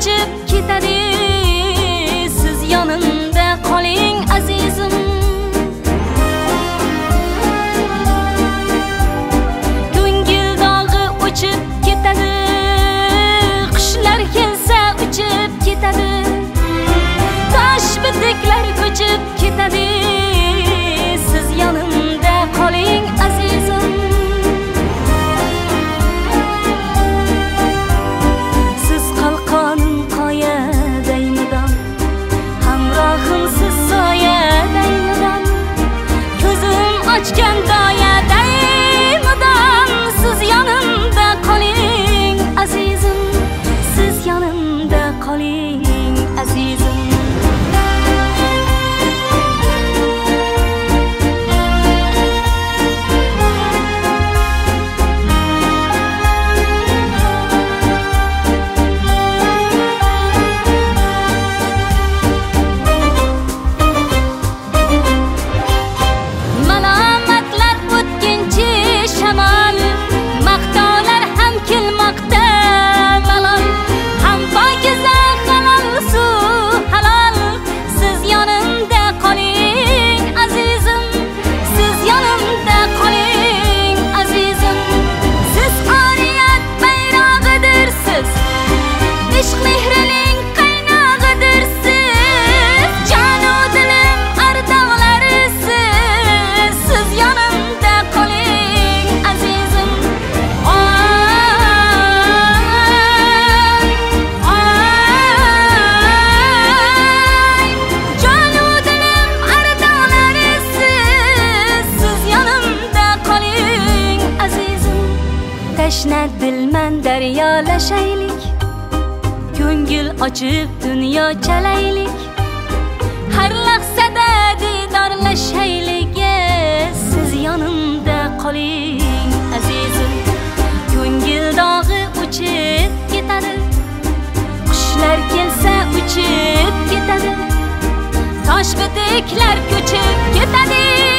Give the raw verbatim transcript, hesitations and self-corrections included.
uchib ketadi. Siz yonimda qoling azizim. Ko'ngil dog'i o'chib ketadi. Qushlar kelsa uchib ketadi. Tosh bitiklar ko'chib ketadi. Siz yonimda qoling azizim. Siz qalqonim qoyadaymidam, hamrohim siz soyadaymidam, ko'zim ochgan doyadaymidam. Siz yonimda qoling azizim. Siz yonimda qoling azizim. Malomatlar o'tkinchi shamol, maqtovlar ham kelmoqda malol. Ham pokiza halol suv halol. Siz yonimda qoling azizim. Siz yonimda qoling azizim. Siz oriyat bayrog'idirsiz, ishq mehrining qaynog'idirsiz. Jonu dilim ardog'larisiz. Siz yonimda qoling azizim. Oy, oy, jonu dilim ardog'larisiz. Siz yonimda qoling azizim. Tashna dilman daryolashaylik, ko'ngil ochib dunyo chalaylik. Har lahzada didorlashaylik. Siz yonimda qoling azizim. Ko'ngil dog'i o'chib ketadi. Qushlar kelsa uchib ketadi. Tosh bitiklar ko'chib ketadi.